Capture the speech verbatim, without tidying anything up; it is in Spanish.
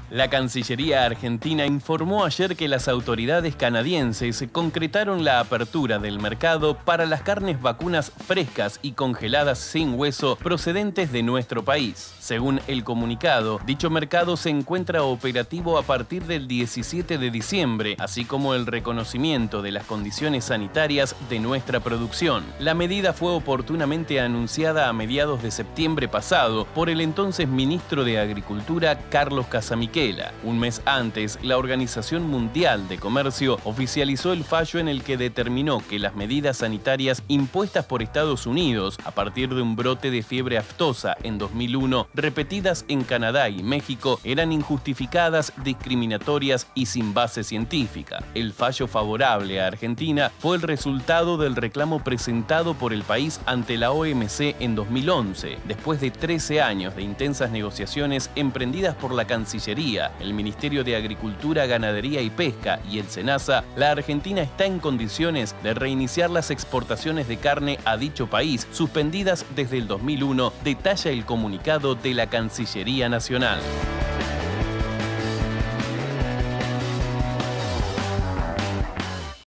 La Cancillería argentina informó ayer que las autoridades canadienses concretaron la apertura del mercado para las carnes vacunas frescas y congeladas sin hueso procedentes de nuestro país. Según el comunicado, dicho mercado se encuentra operativo a partir del diecisiete de diciembre, así como el reconocimiento de las condiciones sanitarias de nuestra producción. La medida fue oportunamente anunciada a mediados de septiembre pasado por el entonces ministro de Agricultura, Carlos Casamiquela. Un mes antes, la Organización Mundial de Comercio oficializó el fallo en el que determinó que las medidas sanitarias impuestas por Estados Unidos a partir de un brote de fiebre aftosa en dos mil uno, repetidas en Canadá y México, eran injustificadas, discriminatorias y sin base científica. El fallo favorable a Argentina fue el resultado del reclamo presentado por el país ante la O M C en dos mil once, después de trece años de intensas negociaciones emprendidas por la Cancillería, el Ministerio de Agricultura, Ganadería y Pesca y el SENASA. La Argentina está en condiciones de reiniciar las exportaciones de carne a dicho país, suspendidas desde el dos mil uno, detalla el comunicado de la Cancillería Nacional.